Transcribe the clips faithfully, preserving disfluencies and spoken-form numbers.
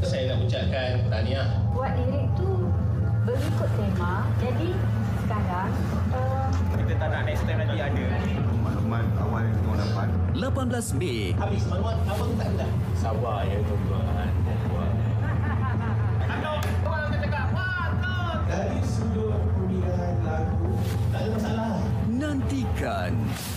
saya nak ucapkan tahniah. Buat lirik tu berikut tema. Jadi sekarang uh, kita tak nak next time nanti ada maklumat awal yang kita dapat. lapan belas Mei. Habis maklumat apa tu tak ada. Sabar ya tuan-tuan. Dari sudut pemilihan lagu tak ada masalah. Nantikan.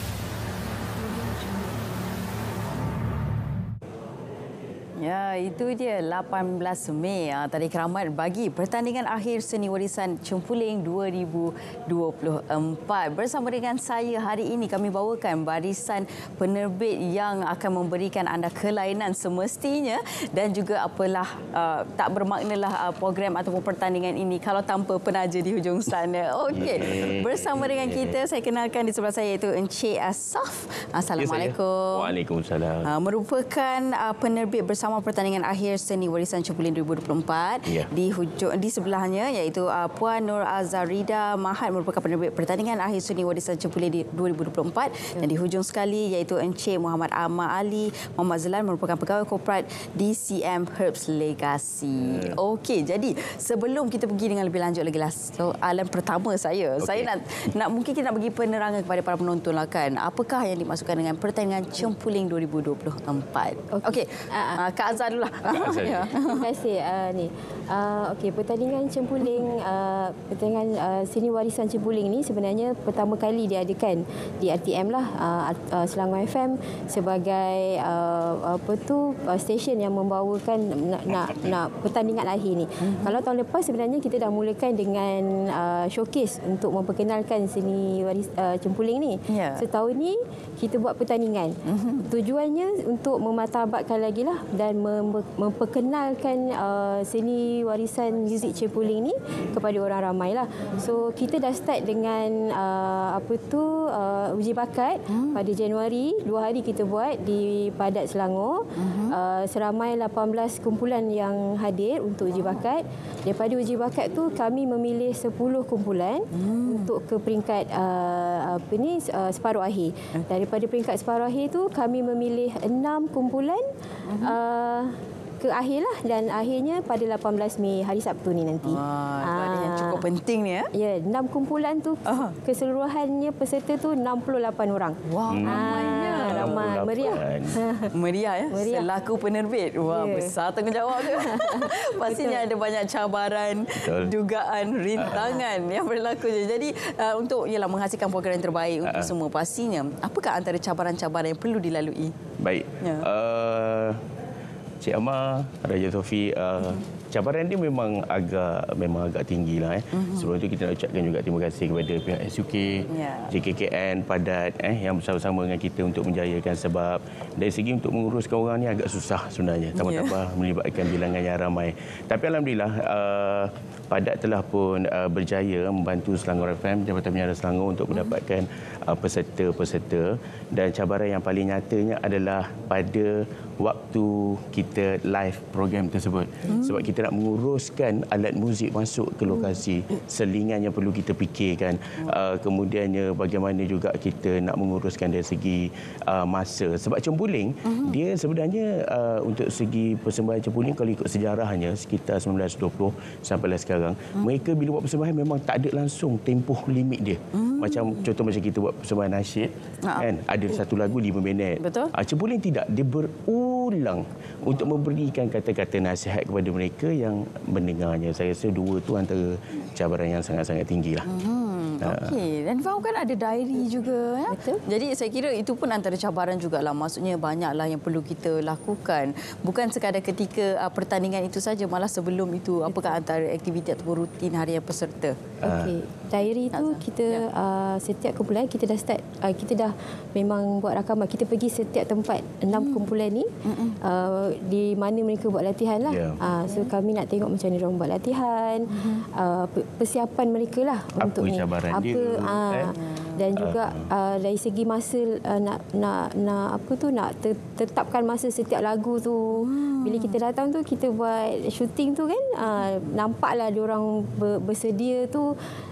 Ya, itu dia lapan belas Mei. Ha, tadi keramat bagi pertandingan akhir Seni Warisan Cempuling dua ribu dua puluh empat. Bersama dengan saya hari ini kami bawakan barisan penerbit yang akan memberikan anda kelainan semestinya dan juga apalah uh, tak bermaknalah uh, program ataupun pertandingan ini kalau tanpa penaja di hujung sana. Okey. Bersama dengan kita saya kenalkan di sebelah saya iaitu Encik Asaf. Assalamualaikum. Ya, Waalaikumsalam. Uh, merupakan uh, penerbit bersama pertandingan akhir Seni Warisan Cempuling dua ribu dua puluh empat. Ya. Di hujung di sebelahnya iaitu uh, Puan Nur Azarida Mahat merupakan penerbit pertandingan akhir Seni Warisan Cempuling di dua ribu dua puluh empat. Ya. Dan di hujung sekali iaitu Encik Muhammad Ahmad Ali Muhammad Zelan merupakan pegawai korporat D C M Herbs Legacy. Ya. Okey, jadi sebelum kita pergi dengan lebih lanjut lagi lah soalan pertama saya. Okay. Saya nak nak mungkin kita nak bagi penerangan kepada para penonton lah kan. Apakah yang dimaksudkan dengan pertandingan Cempuling dua ribu dua puluh empat? Okey. Okay. Uh, Kak Azhar dulu lah. Ya. Terima kasih. Uh, ni. Uh, Okey, pertandingan Cempuling, uh, pertandingan uh, Seni Warisan Cempuling ni sebenarnya pertama kali diadakan di R T M lah, uh, uh, Selangor F M sebagai uh, apa tu uh, stesen yang membawakan nak nak, nak pertandingan akhir ni. Mm-hmm. Kalau tahun lepas sebenarnya kita dah mulakan dengan uh, showcase untuk memperkenalkan Seni Waris uh, Cempuling ni. Yeah. Setahun ni kita buat pertandingan. Mm-hmm. Tujuannya untuk memartabatkan lagi lah dan memperkenalkan uh, seni warisan muzik Cempuling ni kepada orang ramai lah. So kita dah start dengan uh, apa tu uh, uji bakat hmm. pada Januari, dua hari kita buat di Padat Selangor. Hmm. Uh, seramai lapan belas kumpulan yang hadir untuk uji bakat. Daripada uji bakat tu kami memilih sepuluh kumpulan hmm. untuk ke peringkat uh, apa ni uh, separuh akhir. Daripada peringkat separuh akhir tu kami memilih enam kumpulan hmm. uh, ke akhir lah dan akhirnya pada lapan belas Mei hari Sabtu ni nanti. Wah, itu ada yang cukup penting ni ya. Ya, enam kumpulan tu uh. keseluruhannya peserta tu enam puluh lapan orang. Wah, wow, ramainya. Ah, ramai, meriah. Meriah ya. Meriah. Selaku penerbit. Wah, yeah. Besar tanggungjawab tu. Pastinya ada banyak cabaran, betul. Dugaan, rintangan uh. yang berlaku. Jadi uh, untuk ialah menghasilkan program yang terbaik uh. untuk semua pastinya. Apakah antara cabaran-cabaran yang perlu dilalui? Baik. Ya. Uh, Cik Amar, Raja Tofi, uh, cabaran dia memang agak memang agak tinggilah eh. Uh-huh. Sebelum itu kita nak ucapkan juga terima kasih kepada pihak S U K, yeah. J K K N, Padat eh yang bersama-sama dengan kita untuk menjayakan sebab dari segi untuk menguruskan orang ni agak susah sebenarnya. Tambah-tambah yeah. melibatkan bilangan yang ramai. Tapi alhamdulillah uh, Padat telah pun uh, berjaya membantu Selangor F M, Jabatan Penyiaran Selangor untuk mendapatkan uh, peserta-peserta dan cabaran yang paling nyatanya adalah pada waktu kita live program tersebut. Hmm. Sebab kita nak menguruskan alat muzik masuk ke lokasi, selingan yang perlu kita fikirkan. Uh, kemudiannya bagaimana juga kita nak menguruskan dari segi uh, masa. Sebab Cempuling, hmm. dia sebenarnya uh, untuk segi persembahan Cempuling kalau ikut sejarahnya sekitar sembilan belas dua puluh sampailah sekarang, hmm. mereka bila buat persembahan memang tak ada langsung tempoh limit dia. Hmm. Macam contoh macam kita buat persembahan nasyid, ha. kan ada satu lagu lima minit. Betul. Uh, Cempuling tidak, dia berulang untuk memberikan kata-kata nasihat kepada mereka yang mendengarnya. Saya rasa dua tu antara cabaran yang sangat-sangat tinggilah. Hmm, okey. Dan faham kan ada diary juga ya. Betul. Jadi saya kira itu pun antara cabaran jugalah. Maksudnya banyaklah yang perlu kita lakukan. Bukan sekadar ketika uh, pertandingan itu saja, malah sebelum itu apakah antara aktiviti atau rutin harian peserta. Okey. Diary itu kita ya. uh, setiap kumpulan kita dah start uh, kita dah memang buat rakaman. Kita pergi setiap tempat enam hmm. kumpulan ni uh, di mana mereka buat latihan lah. Yeah. Uh, so kami nak tengok macam mana mereka buat latihan, hmm. uh, persiapan mereka lah apa untuk ni. Cabaran apa dia, uh, eh? Dan juga uh, dari segi masa uh, nak nak nak apa tu nak tetapkan masa setiap lagu tu. Hmm. Bila kita datang tu kita buat syuting tu kan uh, nampaklah diorang ber, bersedia tu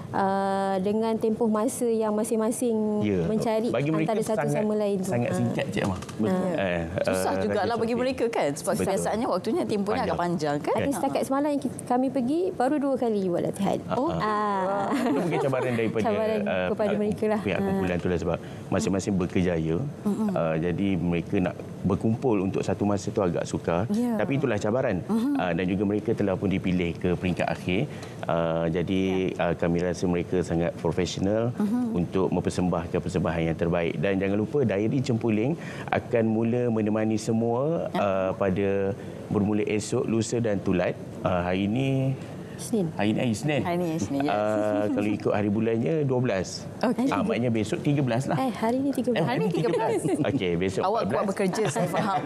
uh, dengan tempoh masa yang masing-masing Ya. mencari Bagi mereka antara satu sangat, sama lain tu. sangat Ah. singkat Cik Amah. Eh, Susah eh, jugalah Raja bagi Sofi. mereka kan. Sebab Betul. biasanya waktunya tempohnya agak panjang kan. Tapi setakat semalam yang kita, kami pergi baru dua kali buat latihan. Oh. Ah. Itu mungkin cabaran daripada Cabaran uh, kepada mereka lah. pihak kumpulan tu lah sebab masing-masing berkerjaya. Uh, jadi mereka nak berkumpul untuk satu masa tu agak sukar. Ya. Tapi itulah cabaran. Uh, dan juga mereka telah pun dipilih ke peringkat akhir. Uh, jadi uh, kami rasa mereka sangat profesional untuk mempersembahkan persembahan yang terbaik. Dan jangan lupa Diary Cempuling akan mula menemani semua uh, pada bermula esok, lusa dan tulat. Uh, hari ini Isnin. Hari ini hari Isnin. Hari ni Isnin, ya. Uh, kalau ikut hari bulannya dua belas. Okey. Ah, maknanya besok tiga belas lah. Eh, hari ni tiga belas. Hari ni tiga belas. Okey, besok Awak empat belas. kuat bekerja, saya faham.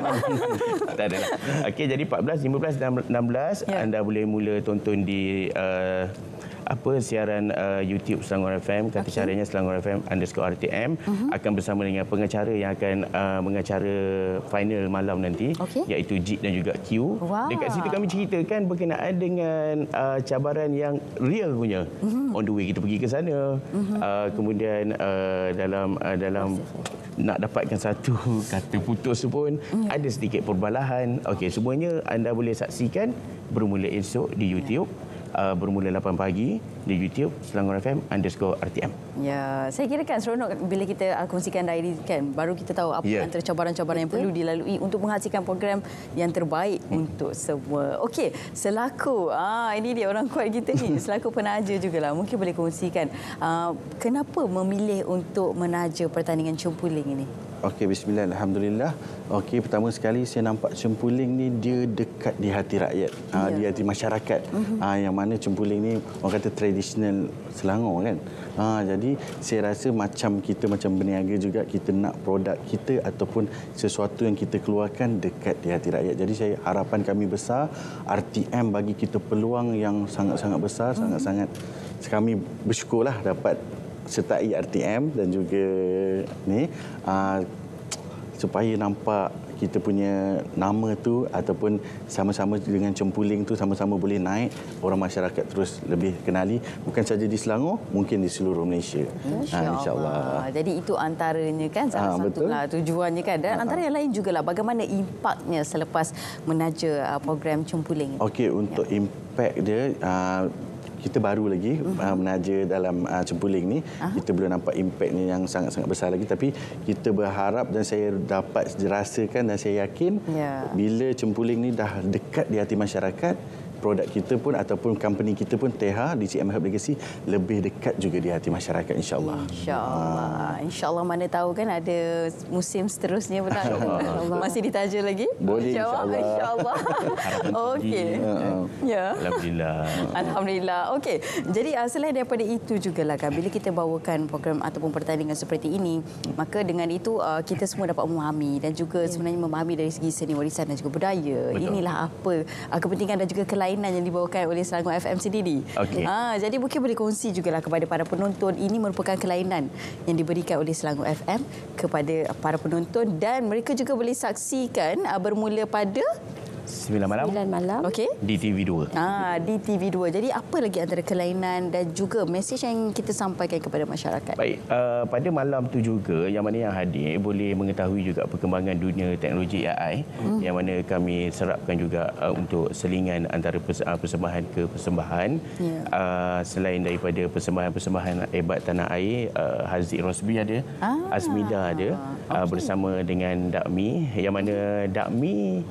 Tak ada. Okey, jadi empat belas, lima belas dan enam belas Ya. anda boleh mula tonton di uh, apa siaran uh, YouTube Selangor F M, kata Okey. caranya Selangor F M underscore R T M uh-huh. akan bersama dengan pengacara yang akan uh, mengacara final malam nanti, Okey. iaitu Jit dan juga Q. Wow. Dekat situ kami ceritakan berkenaan dengan uh, cabaran yang real punya. Uh-huh. On the way kita pergi ke sana. Uh-huh. Uh, kemudian uh, dalam uh, dalam nak dapatkan satu kata putus pun uh-huh. ada sedikit perbalahan. Okey, semuanya anda boleh saksikan bermula esok di YouTube. Uh, bermula lapan pagi di YouTube Selangor F M underscore R T M. Ya, saya kira kan seronok bila kita uh, kongsikan diary kan, baru kita tahu apa Ya. antara cabaran-cabaran yang perlu dilalui untuk menghasilkan program yang terbaik hmm. untuk semua. Okey, selaku ah ini dia orang kuat kita ni, selaku penaja jugalah, mungkin boleh kongsikan uh, kenapa memilih untuk menaja pertandingan cempuling ini? Okey, bismillah, alhamdulillah. Okey, pertama sekali saya nampak cempuling ni dia dekat di hati rakyat, Ya. ha, di hati masyarakat. Uh-huh. Ha, yang mana cempuling ni orang kata tradisional Selangor kan. Ha, jadi saya rasa macam kita macam berniaga juga, kita nak produk kita ataupun sesuatu yang kita keluarkan dekat di hati rakyat. Jadi saya harapan kami besar, R T M bagi kita peluang yang sangat-sangat besar, uh-huh. sangat-sangat kami bersyukurlah dapat sertai R T M dan juga ni uh, supaya nampak kita punya nama tu ataupun sama-sama dengan cempuling tu sama-sama boleh naik, orang masyarakat terus lebih kenali, bukan saja di Selangor, mungkin di seluruh Malaysia. Insya Ha, insya-Allah. Jadi itu antaranya kan salah Ah, satulah tujuannya kan, dan antara yang lain jugalah bagaimana impaknya selepas menaja uh, program cempuling. Okey, untuk ya. impact dia uh, kita baru lagi uh-huh. uh, menaja dalam uh, cempuling ni. Uh-huh. Kita belum nampak impaknya yang sangat-sangat besar lagi, tapi kita berharap dan saya dapat rasakan dan saya yakin yeah. bila cempuling ni dah dekat di hati masyarakat, produk kita pun ataupun company kita pun T H D C M Herb Legacy lebih dekat juga di hati masyarakat, insya-Allah. Insya-Allah. Insya-Allah, mana tahu kan ada musim seterusnya pula. Masih ditaja lagi? Boleh, insya-Allah. Insya-Allah. Okey. Ya. Alhamdulillah. Alhamdulillah. Okey. Jadi uh, selain daripada itu jugalah kan, bila kita bawakan program ataupun pertandingan seperti ini, maka dengan itu uh, kita semua dapat memahami dan juga sebenarnya memahami dari segi seni warisan dan juga budaya. Betul. Inilah apa uh, kepentingan dan juga kelainan yang dibawakan oleh Selangor F M sendiri. Okey. Ha, jadi mungkin boleh kongsi jugalah kepada para penonton, ini merupakan kelainan yang diberikan oleh Selangor F M kepada para penonton dan mereka juga boleh saksikan uh, bermula pada sembilan malam. sembilan malam. Okey. Di T V dua. Ah, di T V dua. Jadi apa lagi antara kelainan dan juga mesej yang kita sampaikan kepada masyarakat? Baik, uh, pada malam tu juga yang mana yang hadir boleh mengetahui juga perkembangan dunia teknologi A I hmm. yang mana kami serapkan juga uh, untuk selingan antara pers- uh, persembahan ke persembahan. Yeah. Uh, selain daripada persembahan-persembahan hebat tanah air, uh, Haziq Rosbi ada, Ah, Azmida ada uh, okey. bersama dengan Dakmi, yang mana Dakmi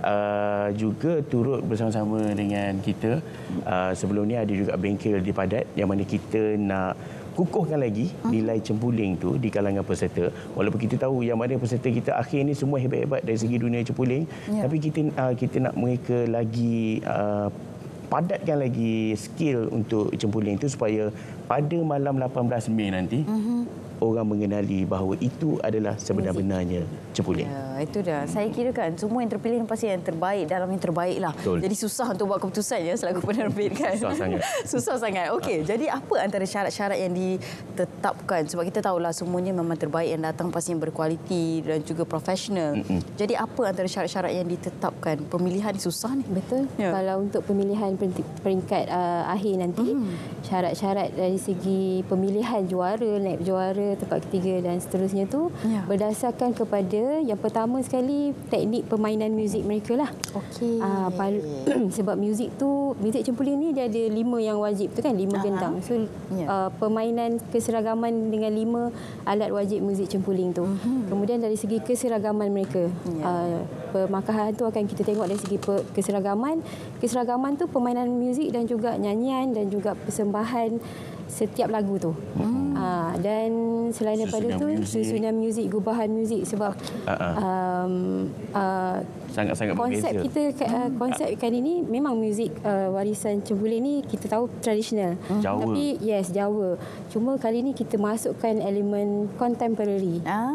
Uh, juga turut bersama-sama dengan kita. Uh, sebelum ni ada juga bengkel di Padat yang mana kita nak kukuhkan lagi nilai cempuling tu di kalangan peserta. Walaupun kita tahu yang mana peserta kita akhir ni semua hebat-hebat dari segi dunia cempuling, Ya. tapi kita uh, kita nak mereka lagi uh, padatkan lagi skill untuk cempuling itu supaya pada malam lapan belas Mei nanti uh-huh. orang mengenali bahawa itu adalah sebenar-benarnya cempuling. Ya, itu dah. Saya kira kan semua yang terpilih pasti yang terbaik dalam yang terbaik lah. Betul. Jadi susah untuk buat keputusan ya selaku penerbit kan. Susah sangat. Susah sangat. Okey, jadi apa antara syarat-syarat yang ditetapkan? Sebab kita tahulah semuanya memang terbaik yang datang pasti yang berkualiti dan juga profesional. Mm-mm. Jadi apa antara syarat-syarat yang ditetapkan? Pemilihan susah ni. Betul. Ya. Kalau untuk pemilihan peringkat uh, akhir nanti, mm. syarat-syarat dari segi pemilihan juara, naib juara, tempat ketiga dan seterusnya tu Ya. berdasarkan kepada yang pertama sekali teknik permainan muzik mereka lah. Okey. Ah, pal- sebab muzik tu, muzik cempuling ni dia ada lima yang wajib tu kan, lima Aha. gendang. So Ya. uh, permainan keseragaman dengan lima alat wajib muzik cempuling tu. Mhm. Kemudian dari segi keseragaman mereka, Ya. uh, permakahan tu akan kita tengok dari segi pe- keseragaman. Keseragaman tu permainan muzik dan juga nyanyian dan juga persembahan setiap lagu tu. Hmm. Uh, dan selain daripada Susunan tu muzik. susunan muzik, gubahan muzik sebab Uh-uh. um, uh, Sangat-sangat konsep berbeza. kita uh, konsep kali ini memang muzik uh, warisan cempuling ni kita tahu tradisional. Jawa. Tapi yes Jawa. Cuma kali ini kita masukkan elemen contemporary.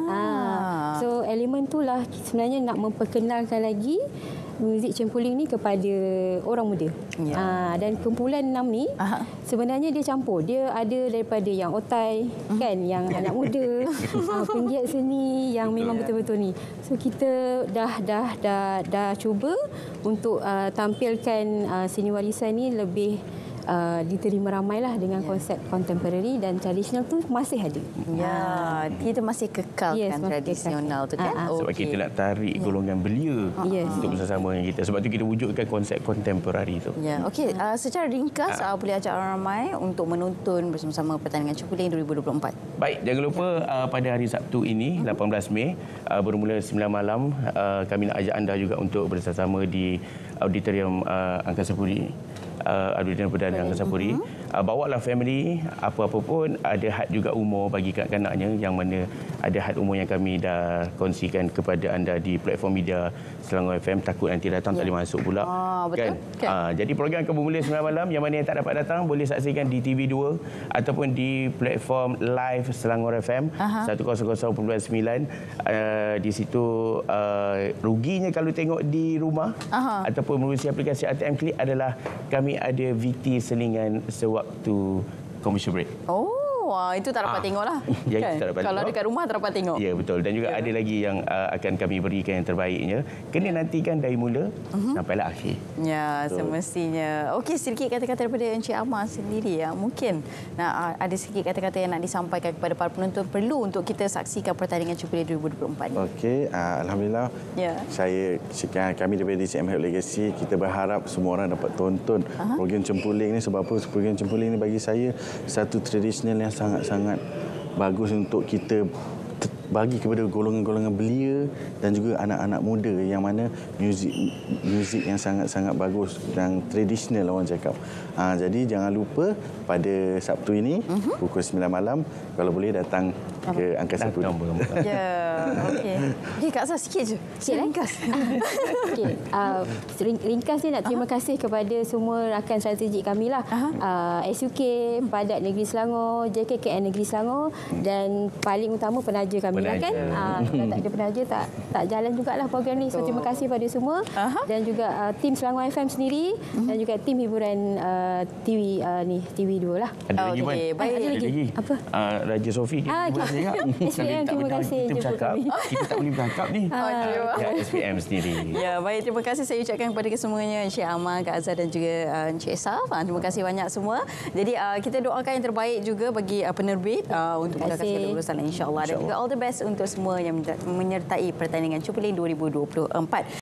Ah. So elemen itulah sebenarnya nak memperkenalkan lagi muzik cempuling ni kepada orang muda. Ya. Ah, dan kumpulan enam ni Aha. sebenarnya dia campur. Dia ada daripada yang otai kan, yang anak muda, ah, penggiat seni yang memang betul-betul ni. So kita dah dah dah dah cuba untuk uh, tampilkan uh, seni warisan ni lebih uh, diterima ramailah dengan Ya. konsep contemporary dan tradisional tu masih ada. Ya, kita masih kekalkan Yes, masih tradisional tu kan. kekalkan. Ah, ah. Sebab kita nak tarik golongan belia Yes. untuk bersama dengan kita. Sebab tu kita wujudkan konsep kontemporari tu. Ya, okey. Uh, secara ringkas uh, boleh ajak orang ramai untuk menonton bersama-sama pertandingan cempuling dua ribu dua puluh empat. Baik, jangan lupa uh, pada hari Sabtu ini, lapan belas Mei, uh, bermula sembilan malam, uh, kami nak ajak anda juga untuk bersama di Auditorium uh, Angkasa Puri. Uh, Auditorium Perdana Angkasa Puri. Uh, bawalah family, apa-apa pun, ada had juga umur bagi kanak-kanaknya, yang mana ada had umur yang kami dah kongsikan kepada anda di platform media Selangor F M. Takut nanti datang tak boleh masuk pula. Ah, betul. Kan? Uh, jadi program akan bermula sembilan malam. Yang mana yang tak dapat datang boleh saksikan di T V dua ataupun di platform live Selangor F M Aha. seratus perpuluhan sembilan. Uh, di situ uh, ruginya kalau tengok di rumah Aha. ataupun melalui aplikasi A T M Klik adalah kami ada V T selingan sewaktu commercial break. Oh, wah, itu tak dapat Ah. tengoklah. Ya, itu tak dapat Kalau tengok. dekat rumah tak dapat tengok. Ya, betul. Dan juga Ya. ada lagi yang uh, akan kami berikan yang terbaiknya. Kena nantikan dari mula Mhm. sampailah akhir. Ya, Betul. semestinya. Okey, sedikit kata-kata daripada Encik Amar sendiri ya. Mungkin nak uh, ada sedikit kata-kata yang nak disampaikan kepada para penonton perlu untuk kita saksikan pertandingan cempuling dua ribu dua puluh empat ni. Okey, uh, alhamdulillah. Ya. Saya kami daripada D C M Help Legacy, kita berharap semua orang dapat tonton Aha. program cempuling ni. Sebab apa? Program cempuling ni bagi saya satu tradisional yang sangat-sangat bagus untuk kita te- bagi kepada golongan-golongan belia dan juga anak-anak muda, yang mana muzik muzik yang sangat-sangat bagus dan tradisional orang cakap. Ha, jadi jangan lupa pada Sabtu ini uh-huh. pukul sembilan malam kalau boleh datang ke Angkasa Puri. Datang bersama. Ya, okey. Okey, Kak Azhar sikit je. Sikit, eh? Ringkas. Okey, uh, ring- ringkas ni nak terima kasih kepada semua rakan strategik kami lah. Uh, S U K, Padat Negeri Selangor, J K K N Negeri Selangor dan paling utama penaja kami lah kan. Penaja. Uh, kalau tak ada penaja tak tak jalan jugalah program ni. So terima kasih pada semua Aha. dan juga uh, tim Selangor F M sendiri dan juga tim hiburan uh, T V uh, ni T V dua lah. Ada lagi, Okey, Wan? baik. Ada lagi. lagi. Apa? Uh, Raja Sofi. Ah, Kita boleh okey. cakap. S P M, Kalau tak terima benar kasih Kita jemput bercakap. kami. Kita tak boleh bercakap ni. Okey, Ya, S P M sendiri. Ya, baik. Terima kasih saya ucapkan kepada kesemuanya, Encik Amar, Kak Azhar dan juga uh, Encik Esaf. Uh, terima kasih banyak semua. Jadi uh, kita doakan yang terbaik juga bagi uh, penerbit uh, untuk Terima mudahkan kasih. segala urusan insya-Allah dan juga all the best untuk semua yang menyertai pertandingan cempuling dua ribu dua puluh empat.